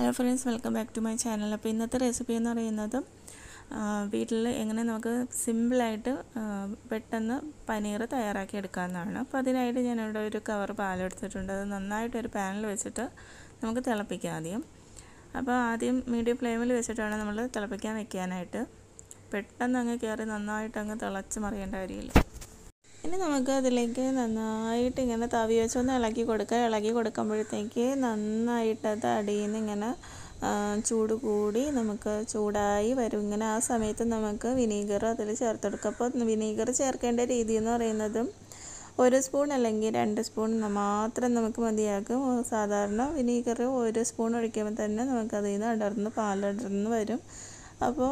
Hello friends, welcome back to my channel. അപ്പോൾ ഇന്നത്തെ recipe എന്ന് പറയുന്നത് വീട്ടിൽ എങ്ങനെ നമുക്ക് സിമ്പിളായിട്ട് പെട്ടെന്ന് പനീർ തയ്യാറാക്കി എടുക്കാവുന്നതാണ്. അപ്പോൾ അതിനായിട്ട് ഞാനിവിടെ ഒരു കവർ പാലെടുത്തിട്ടുണ്ട്. അത് നന്നായിട്ടൊരു പാനിൽ വെച്ചിട്ട് നമുക്ക് തിളപ്പിക്കാം ആദ്യം. അപ്പോൾ ആദ്യം മീഡിയം ഫ്ലെയിമിൽ വെച്ചിട്ടാണ് നമ്മൾ തിളപ്പിക്കാൻ വെക്കാനായിട്ട്. പെട്ടെന്ന് അങ്ങ് കയറി നന്നായിട്ട് അങ്ങ് തിളച്ച് മറിയേണ്ട കാര്യമില്ല. ഇനി നമുക്ക് അതിലേക്ക് നന്നായിട്ട് ഇങ്ങനെ തവി വെച്ചൊന്ന് ഇളക്കി കൊടുക്കുക. ഇളക്കി കൊടുക്കുമ്പോഴത്തേക്ക് നന്നായിട്ടത് അടിയിൽ നിന്ന് ഇങ്ങനെ ചൂട് കൂടി നമുക്ക് ചൂടായി വരും. ഇങ്ങനെ ആ സമയത്ത് നമുക്ക് വിനീഗർ അതിൽ ചേർത്തെടുക്കുക. അപ്പോൾ വിനീഗർ ചേർക്കേണ്ട രീതി എന്ന് പറയുന്നത് 1 സ്പൂൺ അല്ലെങ്കിൽ 2 സ്പൂൺ മാത്രം നമുക്ക് മതിയാകും. സാധാരണ വിനീഗർ 1 സ്പൂൺ ഒഴിക്കുമ്പോൾ തന്നെ നമുക്കതിൽ നിന്ന് പാലടർന്ന് വരും. അപ്പോൾ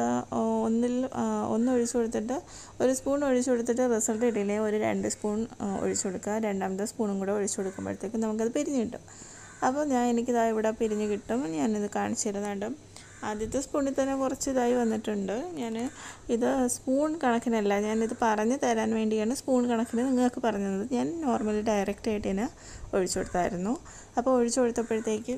ഒന്ന് ഒഴിച്ചു കൊടുത്തിട്ട് 1 സ്പൂൺ ഒഴിച്ചു കൊടുത്തിട്ട് റിസൾട്ട് കിട്ടിയില്ലേ, ഒരു 2 സ്പൂൺ ഒഴിച്ചു കൊടുക്കുക. രണ്ടാമത്തെ സ്പൂണും കൂടെ ഒഴിച്ചു കൊടുക്കുമ്പോഴത്തേക്കും നമുക്കത് പിരിഞ്ഞ് കിട്ടും. അപ്പോൾ എനിക്കിതാ ഇവിടെ പിരിഞ്ഞ് കിട്ടും. ഞാനിത് കാണിച്ചു തരുന്നുണ്ട്. ആദ്യത്തെ സ്പൂണിൽ തന്നെ കുറച്ച് ഇതായി വന്നിട്ടുണ്ട്. ഇത് സ്പൂൺ കണക്കിനല്ല, ഞാനിത് പറഞ്ഞു തരാൻ വേണ്ടിയാണ് സ്പൂൺ കണക്കിന് നിങ്ങൾക്ക് പറഞ്ഞത്. ഞാൻ നോർമലി ഡയറക്റ്റായിട്ട് തന്നെ ഒഴിച്ചു കൊടുത്തായിരുന്നു. അപ്പോൾ ഒഴിച്ചു കൊടുത്തപ്പോഴത്തേക്ക്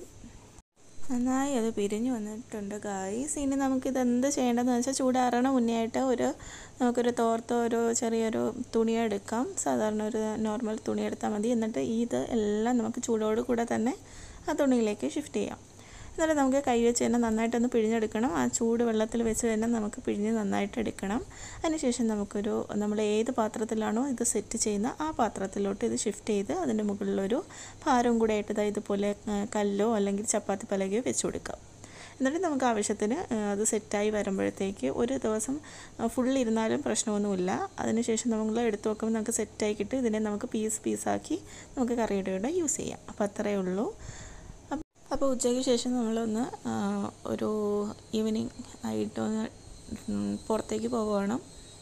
നന്നായി അത് പിരിഞ്ഞ് വന്നിട്ടുണ്ട് ഗായ്സ്. ഇനി നമുക്കിത് എന്ത് ചെയ്യേണ്ടതെന്ന് വെച്ചാൽ ചൂടാറണ മുന്നേ ആയിട്ട് നമുക്കൊരു തോർത്തോ ഒരു ചെറിയൊരു തുണി എടുക്കാം. സാധാരണ ഒരു നോർമൽ തുണി എടുത്താൽ മതി. എന്നിട്ട് ഇത് എല്ലാം നമുക്ക് ചൂടോട് കൂടെ തന്നെ ആ തുണിയിലേക്ക് ഷിഫ്റ്റ് ചെയ്യാം. എന്നിട്ട് നമുക്ക് കൈ വെച്ച് തന്നെ നന്നായിട്ടൊന്ന് പിഴിഞ്ഞെടുക്കണം. ആ ചൂട് വെള്ളത്തിൽ വെച്ച് തന്നെ നമുക്ക് പിഴിഞ്ഞ് നന്നായിട്ട് എടുക്കണം. അതിനുശേഷം നമ്മൾ ഏത് പാത്രത്തിലാണോ ഇത് സെറ്റ് ചെയ്യുന്ന ആ പാത്രത്തിലോട്ട് ഇത് ഷിഫ്റ്റ് ചെയ്ത് അതിൻ്റെ മുകളിലൊരു ഭാരം കൂടെ ആയിട്ട് ഇതുപോലെ കല്ലോ അല്ലെങ്കിൽ ചപ്പാത്തി പലകയോ വെച്ച് കൊടുക്കാം. എന്നിട്ട് നമുക്ക് ആവശ്യത്തിന് അത് സെറ്റായി വരുമ്പോഴത്തേക്ക് ഒരു ദിവസം ഫുള്ളിരുന്നാലും പ്രശ്നമൊന്നുമില്ല. അതിനുശേഷം നമ്മൾ എടുത്തു നോക്കുമ്പോൾ നമുക്ക് സെറ്റായി കിട്ടും. ഇതിനെ നമുക്ക് പീസാക്കി നമുക്ക് കറിയുടെ കൂടെ യൂസ് ചെയ്യാം. അപ്പോൾ അത്രയേ ഉള്ളൂ. അപ്പോൾ ഉച്ചയ്ക്ക് ശേഷം നമ്മളൊന്ന് ഒരു ഈവനിങ് ആയിട്ടൊന്ന് പുറത്തേക്ക് പോവുകയാണ്.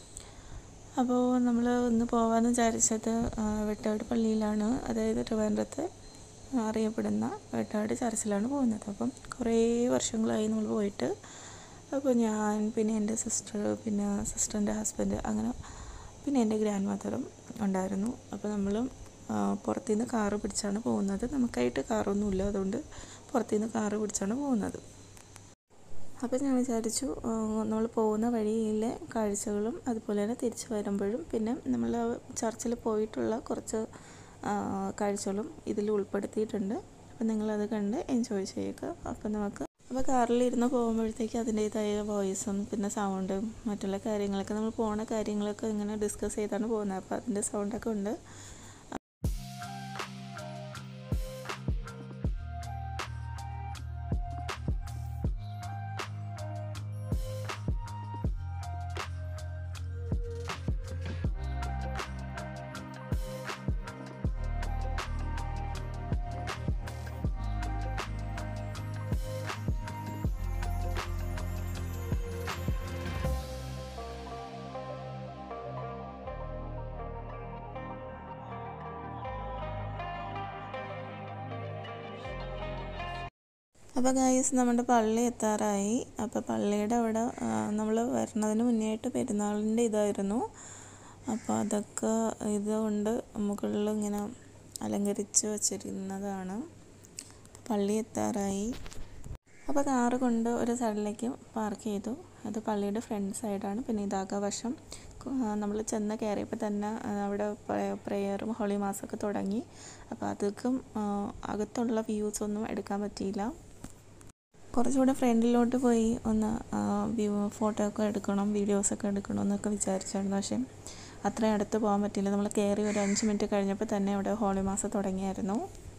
അപ്പോൾ നമ്മൾ ഒന്ന് പോകാമെന്ന് വിചാരിച്ചത് വെട്ടാട് പള്ളിയിലാണ്, അതായത് ട്രിവാൻഡ്രത്ത് അറിയപ്പെടുന്ന വെട്ടാട് ചർച്ചിലാണ് പോകുന്നത്. അപ്പം കുറേ വർഷങ്ങളായി നമ്മൾ പോയിട്ട്. അപ്പോൾ ഞാൻ, പിന്നെ എൻ്റെ സിസ്റ്റർ, പിന്നെ സിസ്റ്ററിൻ്റെ ഹസ്ബൻഡ്, അങ്ങനെ പിന്നെ എൻ്റെ ഗ്രാൻഡ് മദറും ഉണ്ടായിരുന്നു. അപ്പോൾ നമ്മളും പുറത്തുനിന്ന് കാറ് പിടിച്ചാണ് പോകുന്നത്. നമുക്കായിട്ട് കാറൊന്നുമില്ല, അതുകൊണ്ട് പുറത്തുനിന്ന് കാറ് പിടിച്ചാണ് പോകുന്നത്. അപ്പോൾ ഞാൻ വിചാരിച്ചു നമ്മൾ പോകുന്ന വഴിയിലെ കാഴ്ചകളും അതുപോലെ തന്നെ തിരിച്ചു വരുമ്പോഴും പിന്നെ നമ്മൾ ചർച്ചിൽ പോയിട്ടുള്ള കുറച്ച് കാഴ്ചകളും ഇതിൽ ഉൾപ്പെടുത്തിയിട്ടുണ്ട്. അപ്പോൾ നിങ്ങളത് കണ്ട് എൻജോയ് ചെയ്യുക. അപ്പോൾ കാറിലിരുന്ന് പോകുമ്പോഴത്തേക്ക് അതിൻ്റേതായ വോയിസും പിന്നെ സൗണ്ടും മറ്റുള്ള കാര്യങ്ങളൊക്കെ നമ്മൾ പോകുന്ന കാര്യങ്ങളൊക്കെ ഇങ്ങനെ ഡിസ്കസ് ചെയ്താണ് പോകുന്നത്. അപ്പോൾ അതിൻ്റെ സൗണ്ടൊക്കെ ഉണ്ട്. അപ്പോൾ ഗായ്സ്, നമ്മുടെ പള്ളി എത്താറായി. അപ്പോൾ പള്ളിയുടെ അവിടെ നമ്മൾ വരുന്നതിന് മുന്നേ ആയിട്ട് പെരുന്നാളിൻ്റെ ഇതായിരുന്നു. അപ്പോൾ അതൊക്കെ ഇതുകൊണ്ട് മുകളിൽ ഇങ്ങനെ അലങ്കരിച്ച് വച്ചിരുന്നതാണ്. പള്ളി എത്താറായി. അപ്പോൾ കാറ് കൊണ്ട് ഒരു സൈഡിലേക്ക് പാർക്ക് ചെയ്തു. അത് പള്ളിയുടെ ഫ്രണ്ട് സൈഡാണ്. പിന്നെ ഇതാകവശം നമ്മൾ ചെന്ന് കയറിയപ്പോൾ തന്നെ അവിടെ പ്രെയറും ഹോളി മാസമൊക്കെ തുടങ്ങി. അപ്പോൾ അതൊക്കെ അകത്തുള്ള വ്യൂസൊന്നും എടുക്കാൻ പറ്റിയില്ല. കുറച്ചുകൂടെ ഫ്രണ്ടിലോട്ട് പോയി ഒന്ന് ഫോട്ടോ ഒക്കെ എടുക്കണം, വീഡിയോസൊക്കെ എടുക്കണം എന്നൊക്കെ വിചാരിച്ചായിരുന്നു. പക്ഷേ അത്രയും അടുത്ത് പോകാൻ പറ്റില്ല. നമ്മൾ കയറി ഒരു 5 മിനിറ്റ് കഴിഞ്ഞപ്പോൾ തന്നെ അവിടെ ഹോളി മാസം തുടങ്ങിയായിരുന്നു.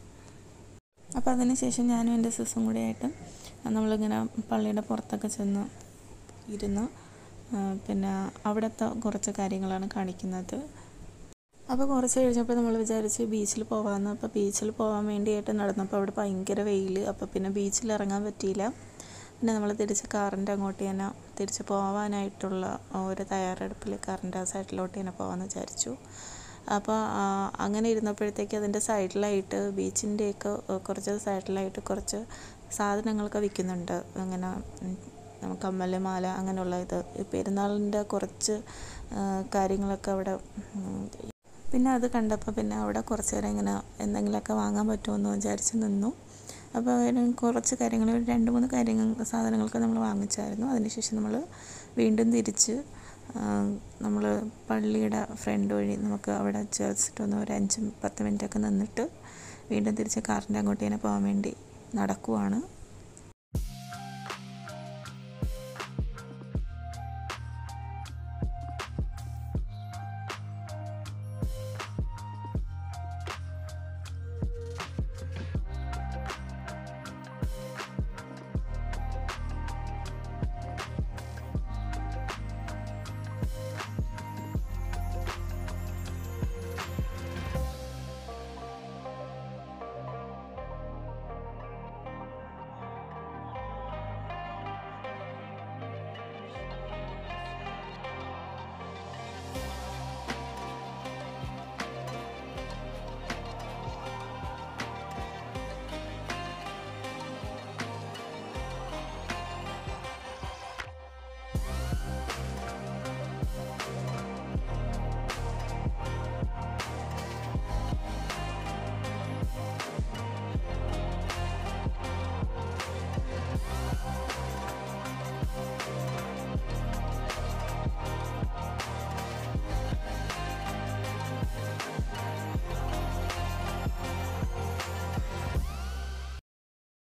അപ്പോൾ അതിനുശേഷം ഞാനും എൻ്റെ സിസ്റ്ററും കൂടെ ആയിട്ട് നമ്മളിങ്ങനെ പള്ളിയുടെ പുറത്തൊക്കെ ചെന്ന് ഇരുന്ന് പിന്നെ അവിടുത്തെ കുറച്ച് കാര്യങ്ങളാണ് കാണിക്കുന്നത്. അപ്പോൾ കുറച്ച് കഴിഞ്ഞപ്പോൾ നമ്മൾ വിചാരിച്ച് ബീച്ചിൽ പോകാമെന്ന്. അപ്പോൾ ബീച്ചിൽ പോകാൻ വേണ്ടിയിട്ട് നടന്നപ്പോൾ അവിടെ ഭയങ്കര വെയിൽ. അപ്പോൾ പിന്നെ ബീച്ചിൽ ഇറങ്ങാൻ പറ്റിയില്ല. പിന്നെ നമ്മൾ തിരിച്ച് കാറിൻ്റെ അങ്ങോട്ട് തന്നെ തിരിച്ച് പോകാനായിട്ടുള്ള ഒരു തയ്യാറെടുപ്പിൽ കാറിൻ്റെ ആ സൈഡിലോട്ട് തന്നെ പോകാമെന്ന് വിചാരിച്ചു. അപ്പോൾ അങ്ങനെ ഇരുന്നപ്പോഴത്തേക്ക് അതിൻ്റെ സൈഡിലായിട്ട് ബീച്ചിൻ്റെയൊക്കെ കുറച്ച് സൈഡിലായിട്ട് കുറച്ച് സാധനങ്ങളൊക്കെ വിൽക്കുന്നുണ്ട്. അങ്ങനെ കമ്മൽ, മാല, അങ്ങനെയുള്ള പെരുന്നാളിൻ്റെ കുറച്ച് കാര്യങ്ങളൊക്കെ അവിടെ. പിന്നെ അത് കണ്ടപ്പോൾ പിന്നെ അവിടെ കുറച്ച് നേരം ഇങ്ങനെ എന്തെങ്കിലുമൊക്കെ വാങ്ങാൻ പറ്റുമെന്ന് വിചാരിച്ച് നിന്നു. അപ്പോൾ അതിന് കുറച്ച് കാര്യങ്ങൾ, ഒരു 2-3 സാധനങ്ങളൊക്കെ നമ്മൾ വാങ്ങിച്ചായിരുന്നു. അതിനുശേഷം നമ്മൾ വീണ്ടും തിരിച്ച് നമ്മൾ പള്ളിയുടെ ഫ്രണ്ട് വഴി നമുക്ക് അവിടെ ചേർച്ചിട്ടൊന്ന് ഒരു 5-10 മിനിറ്റൊക്കെ നിന്നിട്ട് വീണ്ടും തിരിച്ച് കാറിൻ്റെ അങ്ങോട്ട് തന്നെ പോകാൻ വേണ്ടി നടക്കുവാണ്.